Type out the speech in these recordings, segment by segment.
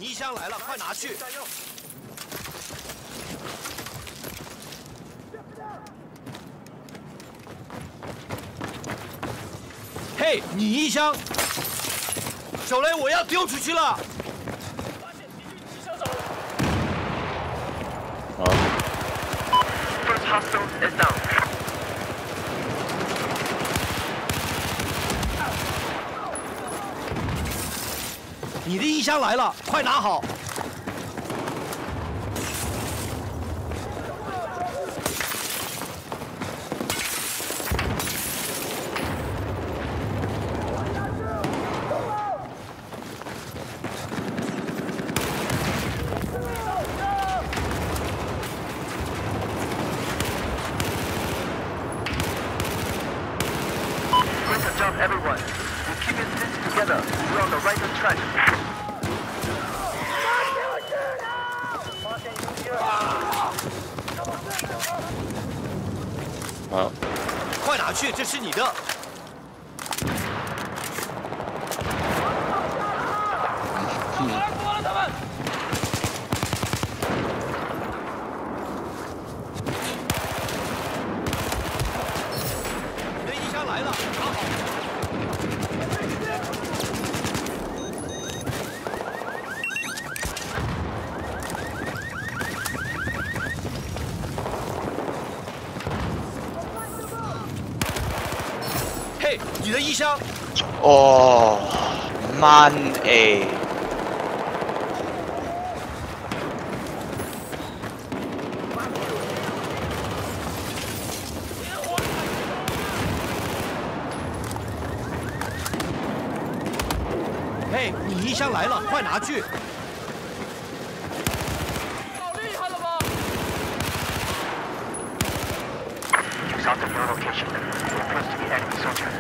衣箱来了，快拿去！嘿，你衣箱！手雷，我要丢出去了！ 好。First hostile is down. 你的衣箱来了，快拿好！ Great job, everyone. We keep it together. We're on the right track. 好，快拿去，这是你的。你的衣箱来了，拿好。嘿，你的衣箱。 哦，Mann ey。 嘿，你衣箱来了，快拿去！ 好厉害了吧 You sought the new location. We're close to the enemy soldier.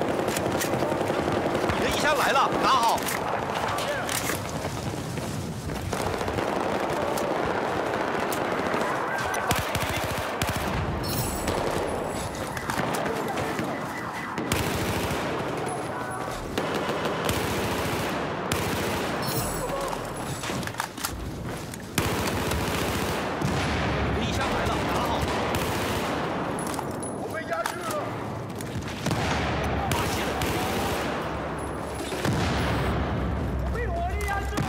你的衣箱来了，拿好。你的衣箱来了，拿好。 我被压制了。被火力压制了。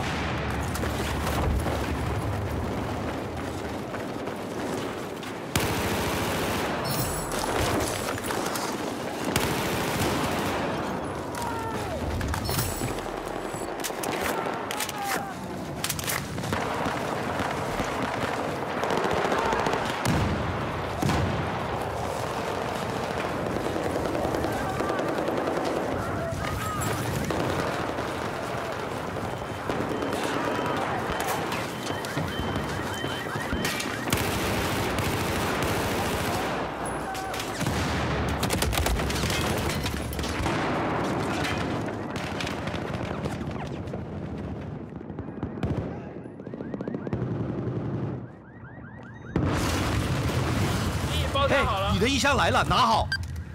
嘿，你的衣箱来了，拿好。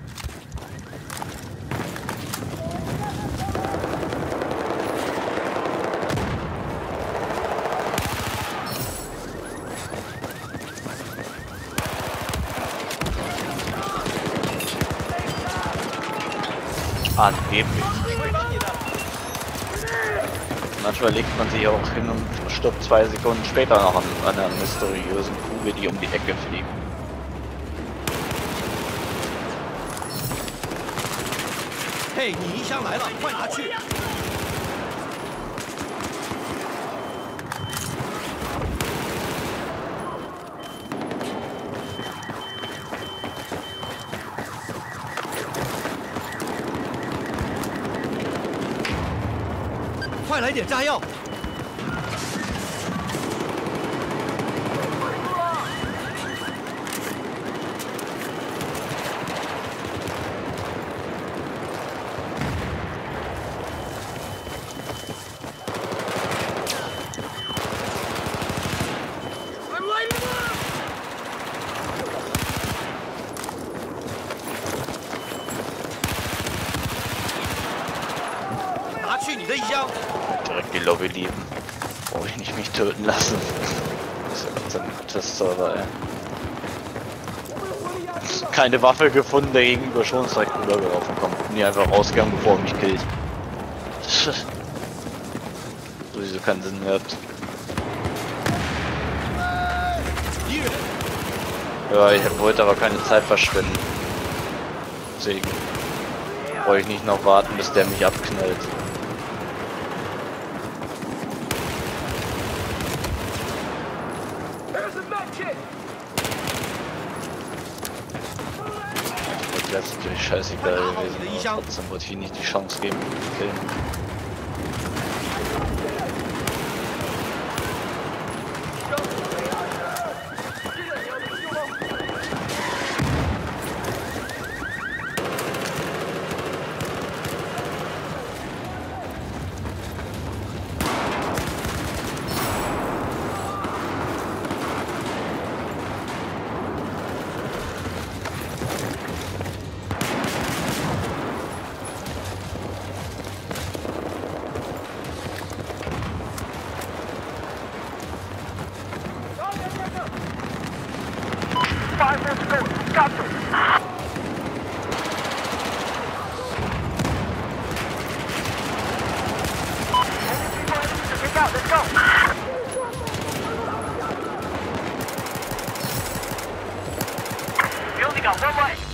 Angeblich. Manchmal legt man sich auch hin und stirbt 2 Sekunden später noch an einer mysteriösen Kugel, die um die Ecke fliegt. 嘿，你衣箱来了，快拿去！快来点炸药！拿去你的衣箱。 Direkt die Lobby lieben. Brauche ich nicht mich töten lassen. Das ist ja Gott sei Dank Testserver, ey. Keine Waffe gefunden, der gegenüber schon direkt rübergelaufen kommt. Nie einfach rausgegangen, bevor er mich killt. Sowieso keinen Sinn mehr hat. Ja, ich wollte aber keine Zeit verschwenden. Deswegen brauche ich nicht noch warten, bis der mich abknallt. Das ist natürlich scheißegal gewesen, aber trotzdem wollte ich ihm nicht die Chance geben, mich zu killen. Let's go! We only got one life.